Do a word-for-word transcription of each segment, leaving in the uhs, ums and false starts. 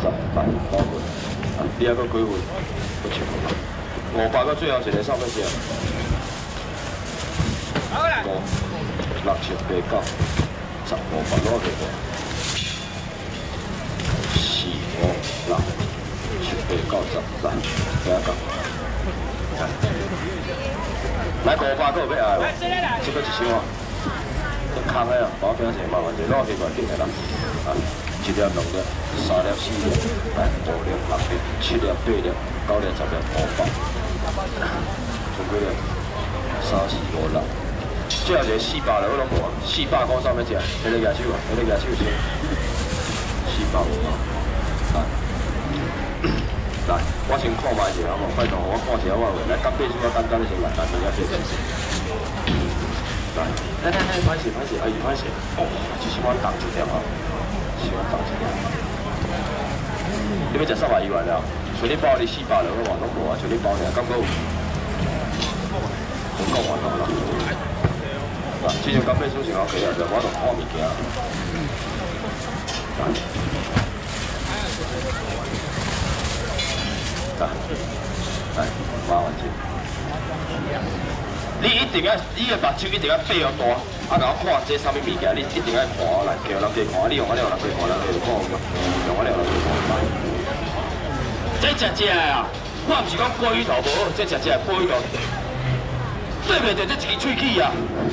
来五分，啊，你还阁几分？不七分，五百个最后一个上面是五、六、七、八、九、十、五百多个。四、五、六、七、八、九、十，来，听讲。来五百个要爱无？这个一箱啊，这空的啊，保险是麻烦者，攞去外定的啦，啊。 一粒、两粒、三粒、四粒、来五粒、六粒、七粒、八粒、九粒、十粒、五百，剩几粒？三四五六，最后一个四百了，我拢无啊。四百块上面只，迄个举手啊，迄个举手先。四百五啊，来，来，我先看卖一下好无？拜托，我看一下我话，来，甲八数啊，简单的先来，单名啊，八数。来，来来来，歹势歹势，阿姨歹势，哦，这是我当一条啊。 喜欢打钱，你要食三百一万了，随你包你四百了，我话拢无啊，随你包尔，感觉有，我讲完了啦。嗱，之前咁咩小情我企啊，就我度看物件。嚟，嚟，麻烦钱。 你一定要，你个目睭一定要闭好大，啊，甲我看这啥物物件，你一定要看来，叫人家看，你用我了，人家看，人家就看有，用我了，人家看。这只只啊，我毋是讲过鱼头无好，这只只过鱼头，对袂着这一支喙齿啊。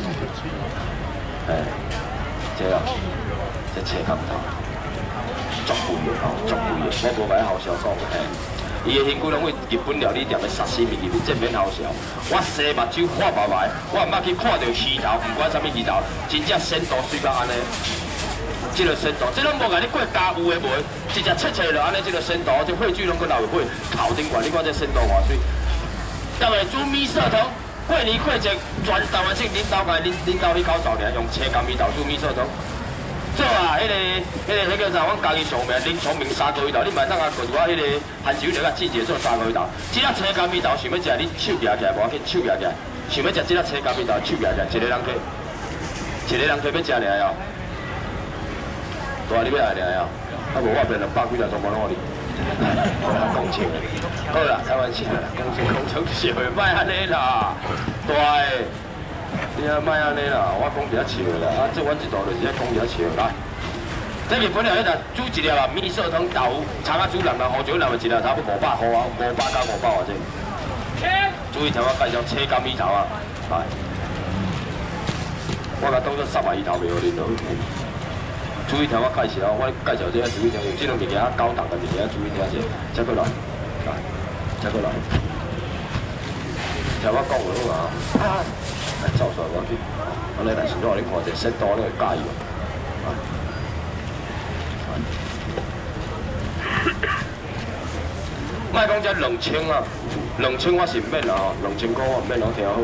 哎，这啊，这切砍头，足贵的哦，足贵的，我无买好销讲嘿。 伊的身躯拢为日本料理店的沙西米入面，这免好笑。我洗目睭看白白，我毋捌去看到鱼头，毋管啥物鱼头，真正鲜度水到安尼。这个鲜度，这拢无甲你过加有的无，一只切切就安尼，这个鲜度，这血水拢搁流入去，头顶管你看这鲜度偌水。各位煮米色汤，过年过节全台湾省恁兜家恁恁兜去口罩尔，用车干米豆煮米色汤。 做啊，迄个、迄个、迄个啥，阮家己上名林聪明三个鱼头，你买当下滚我迄个番薯条甲季节做三个鱼头。这粒青甘米豆想要食，你手举起来，无要紧，手举起来。想要食这粒青甘米豆，手举起来，一个人去，一个人去要食尔哦。大你要来尔哦，啊无我变两百几粒全部拢互你。讲笑，好啦，开玩笑啦，讲笑讲笑笑的，莫安尼啦，大个。 你啊，莫安尼啦！我讲比较笑啦，啊，这阮一道就是讲比较笑来。这日本料迄个煮一粒啊，米色汤豆炒啊煮人啦，红酒人咪一粒差不多五百块啊，五百加五百偌济。注意听我介绍车干米头啊，来。我甲当作三百鱼头袂互恁咯。注意听我介绍，我介绍这个注意听，有这种物件较高档的物件注意听者，再过来，来，再过来。听我讲就好啊。 来走出来，我去。安尼，但是我你看者鲜度，你会介意无？莫讲这两千啊，两千我是唔免啦吼，两千块我唔免，我听好。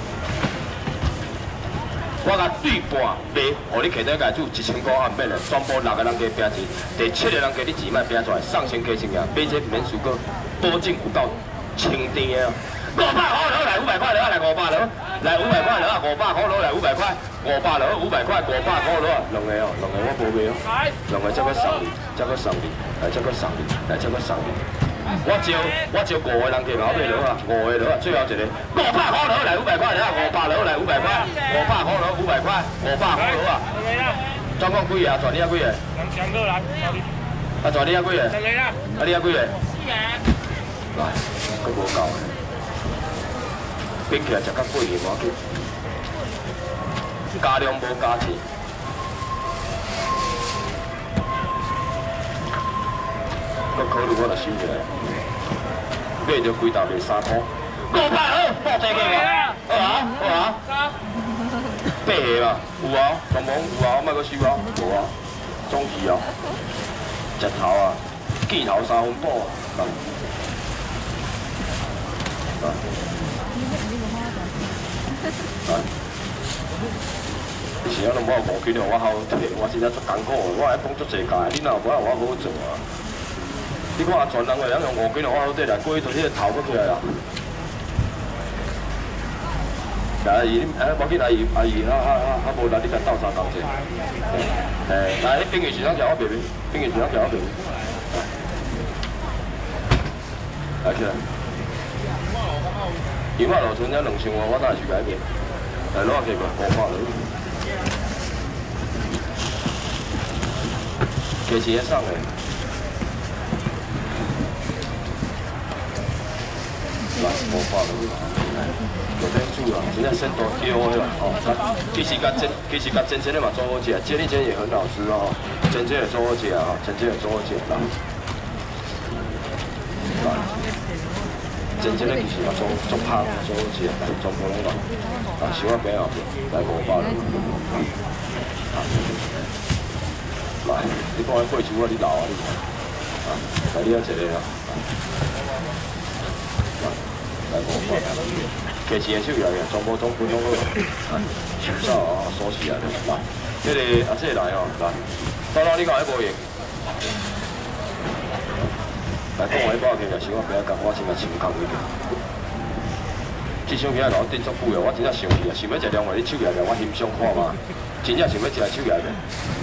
我甲对半卖，互你摕倒家煮一千块，我唔免啦，全部六个人加拼钱，第七个人加你钱莫拼出来，上千加成啊，买这免输过，保证有够清甜啊！五百块落来，五百块落来，五百落。 来五百块了啊，五百块落来五百块，五百了五百块，五百块落啊，两个哦，两个我无卖哦，两个这个送你，这个送你，来这个送你，来这个送你。我招我招五个人去后尾落啊，五个落啊，最后一个五百块落来五百块了啊，五百落来五百块，五百块落五百块，五百块落啊。总共几个啊？赚你啊几个？两个人。啊赚你啊几个？两个啦。啊你啊几个？四个。来，佫无够。 变起来食较贵的，无要紧，加量无加钱。搁考虑我就收起来，买着几斗卖三箍，五百好，报这个嘛，好啊，好啊。八个嘛，有啊，全部有啊，我莫搁收啊，无啊，总是啊，食头啊，记头三分饱啊，来。 以前我拢无五斤哦，我好摕，我真正足艰苦的，我爱讲足济届，你若无我好做啊。你看全人个人用五斤哦，我好得来，过去做迄个头搁起来啦。阿姨，哎，无紧阿姨，阿姨，哈哈哈，哈无力，你甲斗相共者。哎，来，迄冰鱼市场叫我卖卖，冰鱼市场叫我卖。 来起来。油麻路剩只两千块，我哪会去改变？来攞下幾個五百兩。其實一生嘅。嗱，五百兩，有聽住啊！真係鮮度叫嘅啦，哦，其實甲真，其實甲真真的嘛做好食，這裡真也很好吃哦，真真也做好食啊，真真也做好食啦。真正咧其實嘛做做烹做好似啊，做普通人，啊小可餅後邊來五百兩，啊，來你講喺貴州啊，你留啊你，啊，來你啊一個啦，來來五百兩，其實係手藝嘅，全部總普通好，啊，手手啊鎖匙啊，來，你哋阿姐來哦，來，當當呢個係無型。來講我迄包其實想我不要講，我真係想講伊個。這箱嘢我頂足久啊，我真正想去啊，想要食兩回你手藝嘅，我欣賞看嘛，真正想要食手藝嘅。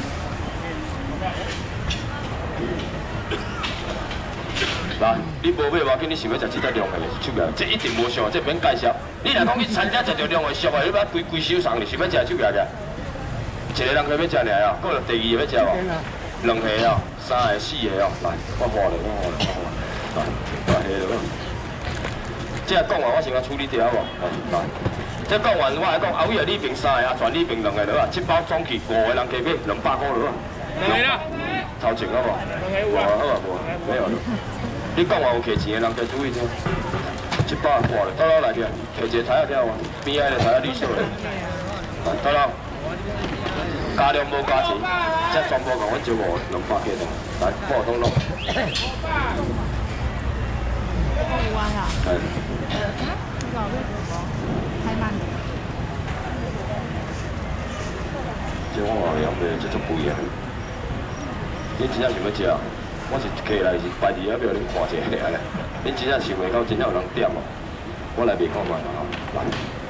來，你無買話緊，你想要食這隻兩回嘅手藝，這一定無上，這免介紹。你若講去餐廳食着兩回俗嘅，你把規規手送你，想要食手藝嘅，一個人佢要食爾啊，嗰個第二個要食無？兩個啊，三個、四個啊，來，我畫咧，我畫咧，我畫。 來，來下落。即係講完，我先甲處理掉喎。來，即係講完，我係講後尾呢邊三個，阿全呢邊兩個落啊，七包裝起五個人加買兩百塊落啊。兩啦。頭前嗰個。無啊，好啊，無啊，沒有了。你講完有客錢的人加注意聽。一百掛咧，到佬來聽，客一個睇下聽喎，邊個咧睇下綠色咧。來，到佬。加量無加錢，即係全部共阮招五兩百幾兩。來，幫我通落。 係。即我話飲嘅即足貴嘅，你真正想要食啊？我是客來是排佇遐要恁看一下咧。你真正想袂到，真正有人點哦？我來賣看賣啦吼，來。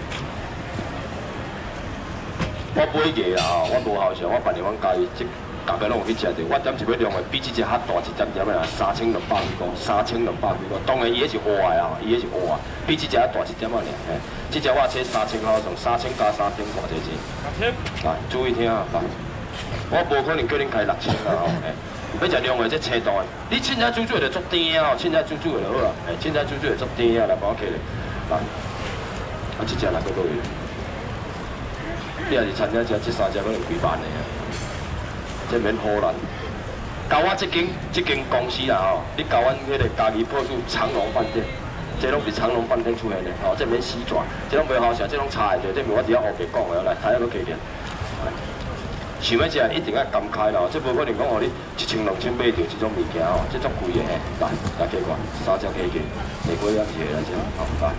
我買價啦吼，我無好笑，我辦理阮家己即。 大家拢有去食着，我點是要量的比這隻較大一點點的啊，三千兩百幾個，三千兩百幾個。當然伊迄是活的啊，伊迄是活的，比這隻較大一點仔爾。嘿，這隻我切三千塊，從三千加三千偌濟錢。六千。來，注意聽啊，來，我無可能叫恁開六千啦吼。嘿，要食量的這車檔的，你凊彩煮煮就足甜啊，凊彩煮煮就好啦。嘿，凊彩煮煮就足甜啊，來幫我客咧。來，啊，這隻來個落去。你若是餐廳食，這三隻可能幾萬的啊。 這免好難，交我這間這間公司啦吼，你交阮迄個家己鋪主長隆飯店，這攏是長隆飯店出現的吼，這免死轉，這攏袂好食，這攏差的，這毋我只要學白講的，來睇下個價錢。想要食一定要甘開啦，這無可能講互你一千兩千買到這種物件吼，這足貴的嘿。來，來計看，三隻加起，下過一個來這，好來。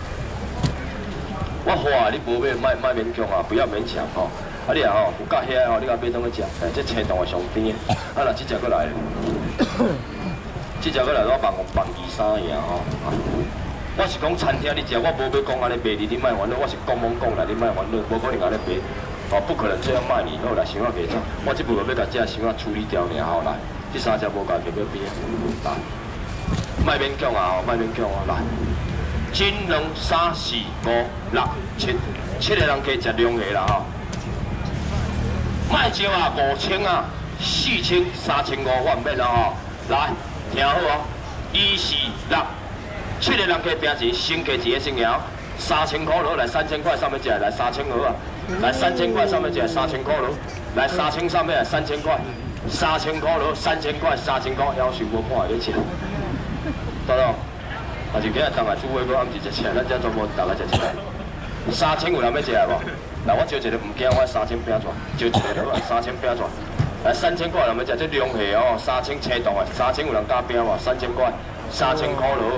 我話你無買，莫莫勉強啊，不要勉強吼。 啊你啊吼，有夠遐吼，你甲買當去食，誒，這青糖係上甜的。啊，若這隻過來，這隻過來我萬萬二三個吼。我是講餐廳你食，我無要講安尼賣你，你莫煩惱。我是講懵講來，你莫煩惱，無可能安尼賣。哦，不可能這樣賣你。好來，想啊袂錯，我這部分要甲這想啊處理掉爾吼來。這三隻無價就要變。來，莫勉強啊吼，莫勉強啊來。一兩三四五六七，七個人加食兩個啦吼。 賣少啊，五千啊，四千、三千五我唔免啦吼。來，聽好哦，一四六，七個人加拼錢，先加一個先贏，三千塊落來，三千塊上面食來三千好啊，來三千塊上面食三千塊落，來三千上面來三千塊，三千塊落，三千塊，三千塊，要求無看你食，得咯？啊就今日當下煮伙個暗時食食，咱這全部大家食一個，三千有人要食無？ 來，我招一個唔驚，我三千餅轉，招一個落來三千餅轉，來三千塊，人要食這兩下哦，三千車檔啊，三千有人加餅喎，三千塊，三千塊落。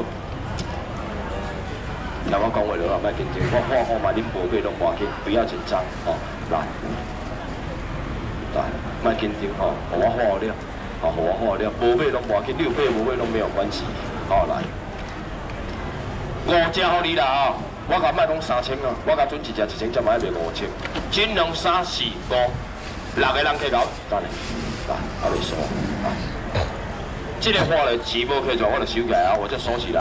聽我講話落啊，莫緊張，我看看嘛，恁無買攏無要緊，不要緊張哦。來，來，莫緊張哦，互我好了，哦，互我好了，無買攏無要緊，你有買無買攏沒有關係。好來，五隻互你啦哦。 我甲莫講三千啊，我甲準一隻一千，才賣賣五千。一兩三四五六個人計搞，等下，來，還袂輸。來，這個貨咧錢無開出，我就收起來啊，我就收起來。